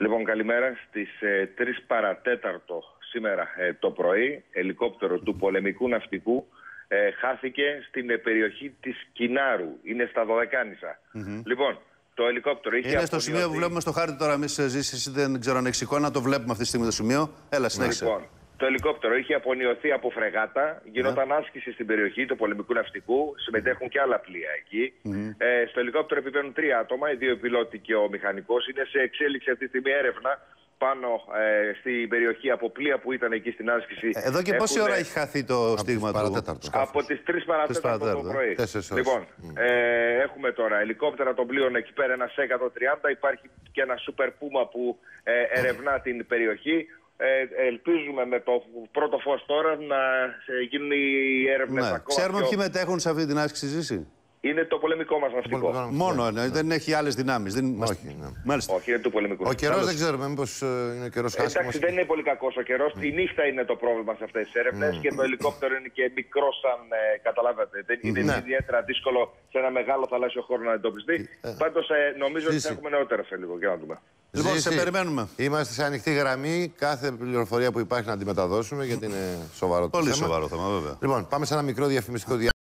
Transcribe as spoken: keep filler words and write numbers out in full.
Λοιπόν, καλημέρα. Στις ε, τρεις παρατέταρτο σήμερα ε, το πρωί, ελικόπτερο του πολεμικού ναυτικού ε, χάθηκε στην ε, περιοχή της Κινάρου. Είναι στα Δωδεκάνησα. Mm-hmm. Λοιπόν, το ελικόπτερο είχε Είναι απονιωθεί... στο σημείο που βλέπουμε στο χάρτη τώρα. Εμείς ζήσεις, δεν ξέρω αν έχει εικόνα, το βλέπουμε αυτή τη στιγμή το σημείο. Έλα, συνέχισε. Λοιπόν, το ελικόπτερο είχε απονιωθεί από φρεγάτα, γινόταν yeah. άσκηση στην περιοχή του πολεμικού ναυτικού, συμμετέχουν και άλλα πλοία εκεί. Mm-hmm. ε, στο ελικόπτερο επιβαίνουν τρία άτομα, οι δύο πιλότοι και ο μηχανικός. Είναι σε εξέλιξη αυτή τη στιγμή έρευνα πάνω ε, στην περιοχή από πλοία που ήταν εκεί στην άσκηση. Εδώ και πόση ώρα έχει χαθεί το στίγμα του? Από τις τρεις παρατέταρτο το πρωί. Λοιπόν, ε, έχουμε τώρα ελικόπτερα των πλοίων εκεί πέρα, ένα σι εκατόν τριάντα. Υπάρχει και ένα Super Puma που ε, ερευνά την περιοχή. Ε, ελπίζουμε με το πρώτο φως τώρα να γίνουν οι έρευνες ναι. ακόμα. Ξέρουμε πιο... ποιοι μετέχουν σε αυτή την άσκηση, Ζήση? Είναι το πολεμικό μας ναυτικό. Μόνο, ναι. Δεν έχει άλλες δυνάμεις. Δεν... Όχι, ναι. Μάλιστα. Όχι, είναι του πολεμικού. Ο καιρός δεν ξέρουμε, μήπως είναι καιρός χάσιμος. Εντάξει, δεν είναι πολύ κακός ο καιρός. Mm. Η νύχτα είναι το πρόβλημα σε αυτές τις έρευνες mm. και το ελικόπτερο είναι και μικρό, σαν ε, καταλάβατε. Δεν είναι mm. ιδιαίτερα δύσκολο σε ένα μεγάλο θαλάσσιο χώρο να εντοπιστεί. Mm. Πάντως ε, νομίζω ότι θα έχουμε νεότερα σε λίγο. Για να δούμε. Λοιπόν, σε περιμένουμε. Είμαστε σε ανοιχτή γραμμή. Κάθε πληροφορία που υπάρχει να τη μεταδώσουμε γιατί είναι σοβαρό το Πολύ θέμα. σοβαρό θέμα, βέβαια. Λοιπόν, πάμε σε ένα μικρό διαφημιστικό διάστημα.